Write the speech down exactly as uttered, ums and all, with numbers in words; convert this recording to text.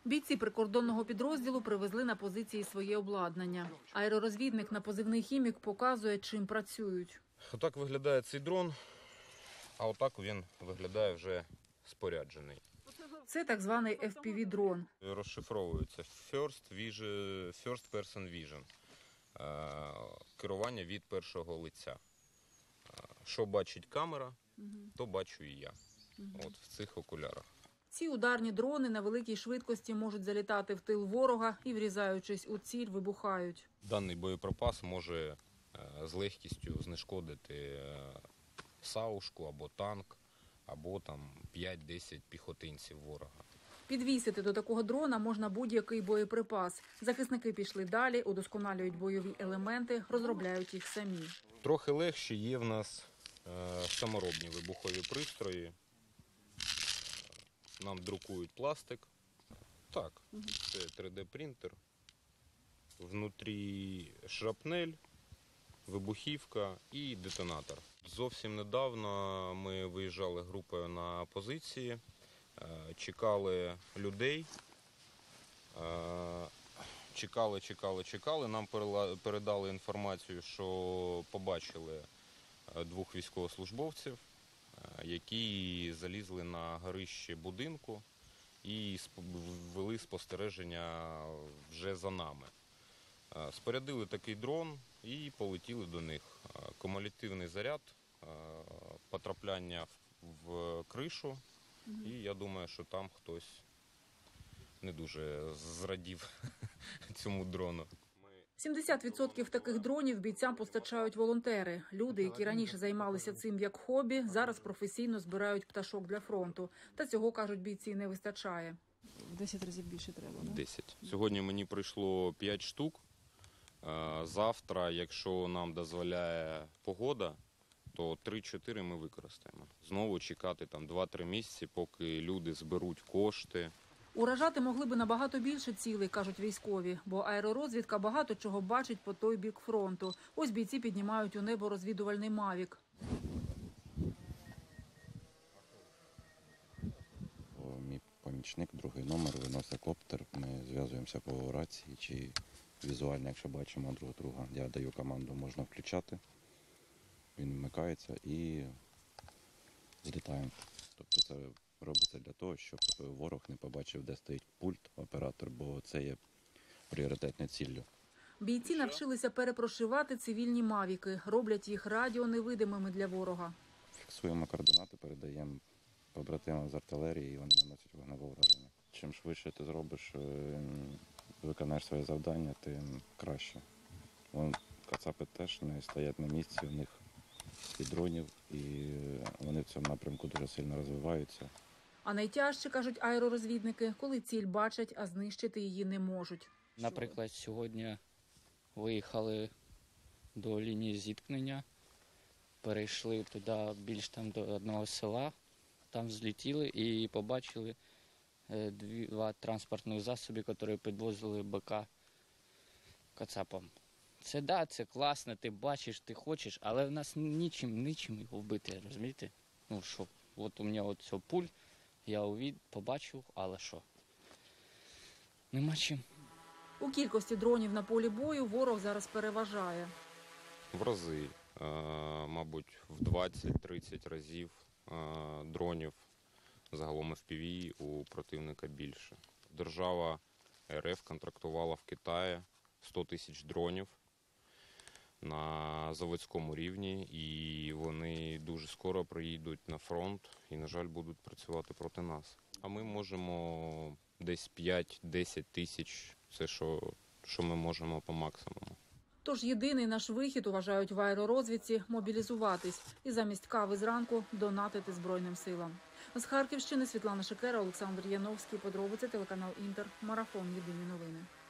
Бійці прикордонного підрозділу привезли на позиції своє обладнання. Аеророзвідник на позивний «Хімік» показує, чим працюють. Отак виглядає цей дрон, а отак він виглядає вже споряджений. Це так званий еф пі ві-дрон. Розшифровується First Vision, First Person Vision. Керування від першого лиця. Що бачить камера, то бачу і я. От в цих окулярах. Ці ударні дрони на великій швидкості можуть залітати в тил ворога і, врізаючись у ціль, вибухають. Даний боєприпас може з легкістю знешкодити саушку або танк, або там п'ять-десять піхотинців ворога. Підвісити до такого дрона можна будь-який боєприпас. Захисники пішли далі, удосконалюють бойові елементи, розробляють їх самі. Трохи легше є в нас саморобні вибухові пристрої. Нам друкують пластик. Так, це три де принтер. Внутрі шрапнель, вибухівка і детонатор. Зовсім недавно ми виїжджали групою на позиції, чекали людей, чекали, чекали, чекали. Нам передали інформацію, що побачили двох військовослужбовців, які залізли на горище будинку і вели спостереження вже за нами. Спорядили такий дрон і полетіли до них. Кумулятивний заряд, потрапляння в кришу, і я думаю, що там хтось не дуже зрадів цьому дрону. сімдесят відсотків таких дронів бійцям постачають волонтери. Люди, які раніше займалися цим як хобі, зараз професійно збирають пташок для фронту. Та цього, кажуть бійці, не вистачає. В десять разів більше треба, не? десять. Сьогодні мені прийшло п'ять штук. Завтра, якщо нам дозволяє погода, то три-чотири ми використаємо. Знову чекати там два-три місяці, поки люди зберуть кошти. Уражати могли би набагато більше цілей, кажуть військові, бо аеророзвідка багато чого бачить по той бік фронту. Ось бійці піднімають у небо розвідувальний «Мавік». Мій помічник, другий номер, виносить коптер, ми зв'язуємося по рації чи візуально, якщо бачимо друг друга. Я даю команду, можна включати, він вмикається і злітаємо. Тобто це робиться для того, щоб ворог не побачив, де стоїть пульт, оператор, бо це є пріоритетною ціллю. Бійці навчилися перепрошивати цивільні «Мавіки», роблять їх радіоневидимими для ворога. Фіксуємо координати, передаємо побратимам з артилерії, і вони наносять вогневе ураження. Чим швидше ти зробиш, виконаєш своє завдання, тим краще. Вон, кацапи теж не стоять на місці, у них і дронів, і вони в цьому напрямку дуже сильно розвиваються. А найтяжче, кажуть аеророзвідники, коли ціль бачать, а знищити її не можуть. Наприклад, сьогодні виїхали до лінії зіткнення, перейшли туди більш там до одного села, там злетіли і побачили два транспортних засоби, які підвозили БК кацапам. Це да, це класно, ти бачиш, ти хочеш, але в нас нічим, нічим його вбити, розумієте? Ну що, от у мене от цей пуль, я увід, побачив, але що? Нема чим. У кількості дронів на полі бою ворог зараз переважає. В рази, мабуть, в двадцять-тридцять разів дронів, загалом еф пі ві у противника більше. Держава ер еф контрактувала в Китаї сто тисяч дронів на заводському рівні, і вони дуже скоро приїдуть на фронт і, на жаль, будуть працювати проти нас. А ми можемо десь п'ять-десять тисяч, це що, що ми можемо по максимуму. Тож єдиний наш вихід, вважають в аеророзвідці, мобілізуватись і замість кави зранку донатити Збройним силам. З Харківщини Світлана Шикера, Олександр Яновський. Подробиці телеканал «Інтер». Марафон. Єдині новини.